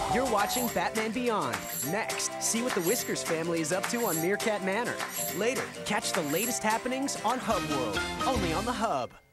You're watching Batman Beyond. Next, see what the Whiskers family is up to on Meerkat Manor. Later, catch the latest happenings on Hubworld, only on the Hub.